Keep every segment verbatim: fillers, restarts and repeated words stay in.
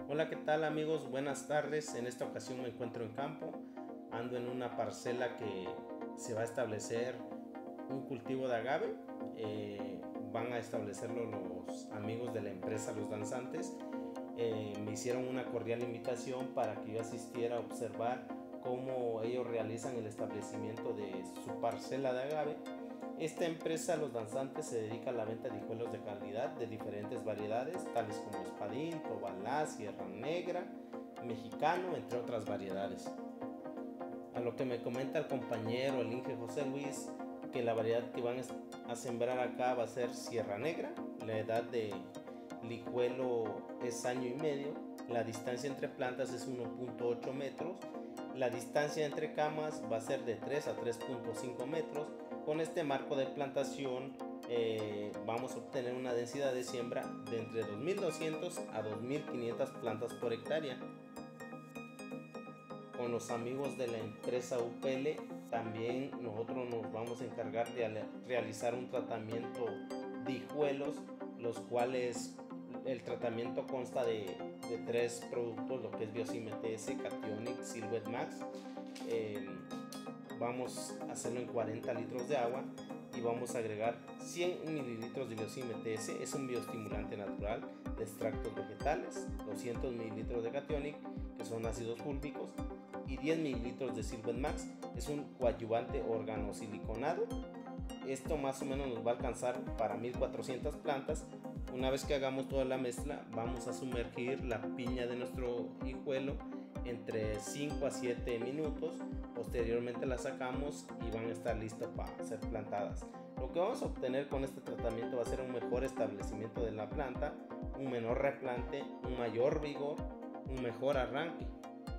Hola, ¿qué tal amigos? Buenas tardes. En esta ocasión me encuentro en campo. Ando en una parcela que se va a establecer un cultivo de agave. Eh, van a establecerlo los amigos de la empresa Los Danzantes. Eh, me hicieron una cordial invitación para que yo asistiera a observar cómo ellos realizan el establecimiento de su parcela de agave. Esta empresa, Los Danzantes, se dedica a la venta de hijuelos de calidad de diferentes variedades, tales como Espadín, Tobalá, Sierra Negra, Mexicano, entre otras variedades. A lo que me comenta el compañero, el Inge José Luis, que la variedad que van a sembrar acá va a ser Sierra Negra. La edad de lijuelo es año y medio. La distancia entre plantas es uno punto ocho metros. La distancia entre camas va a ser de tres a tres punto cinco metros. Con este marco de plantación eh, vamos a obtener una densidad de siembra de entre dos mil doscientas a dos mil quinientas plantas por hectárea. Con los amigos de la empresa U P L también nosotros nos vamos a encargar de realizar un tratamiento de hijuelos, los cuales el tratamiento consta de, de tres productos, lo que es Biocim T S, Cationic, Silvet Max. Eh, vamos a hacerlo en cuarenta litros de agua y vamos a agregar cien mililitros de Biocim T S, es un bioestimulante natural de extractos vegetales, doscientos mililitros de Cationic, que son ácidos fúlbicos, y diez mililitros de Silvet Max, es un coadyuvante organosiliconado. Esto más o menos nos va a alcanzar para mil cuatrocientas plantas. Una vez que hagamos toda la mezcla, vamos a sumergir la piña de nuestro hijuelo entre cinco a siete minutos. Posteriormente la sacamos y van a estar listas para ser plantadas. Lo que vamos a obtener con este tratamiento va a ser un mejor establecimiento de la planta, un menor replante, un mayor vigor, un mejor arranque.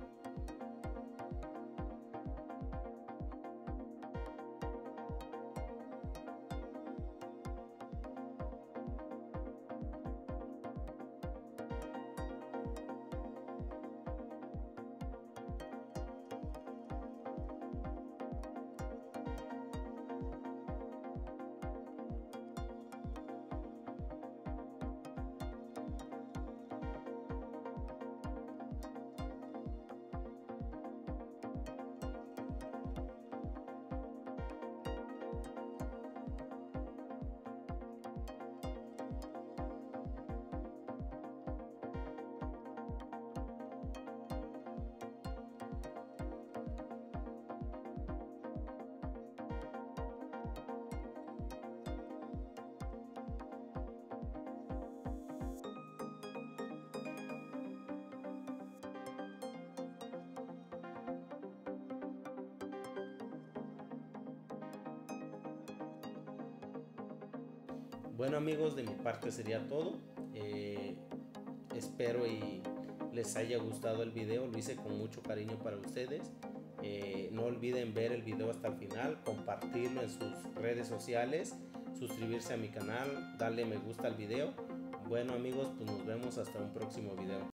Bueno amigos, de mi parte sería todo. Eh, espero y les haya gustado el video. Lo hice con mucho cariño para ustedes. Eh, no olviden ver el video hasta el final, compartirlo en sus redes sociales, suscribirse a mi canal, darle me gusta al video. Bueno amigos, pues nos vemos hasta un próximo video.